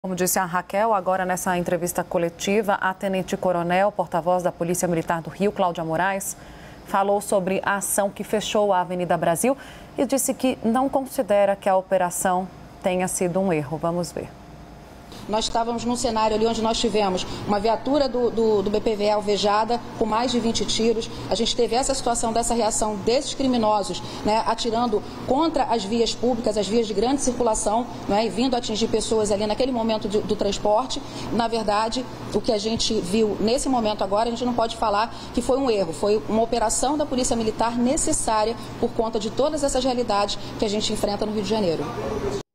Como disse a Raquel, agora nessa entrevista coletiva, a tenente-coronel, porta-voz da Polícia Militar do Rio, Cláudia Moraes, falou sobre a ação que fechou a Avenida Brasil e disse que não considera que a operação tenha sido um erro. Vamos ver. Nós estávamos num cenário ali onde nós tivemos uma viatura do BPVE alvejada com mais de 20 tiros. A gente teve essa situação dessa reação desses criminosos, né, atirando contra as vias públicas, as vias de grande circulação, né, e vindo atingir pessoas ali naquele momento do transporte. Na verdade, o que a gente viu nesse momento agora, a gente não pode falar que foi um erro. Foi uma operação da Polícia Militar necessária por conta de todas essas realidades que a gente enfrenta no Rio de Janeiro.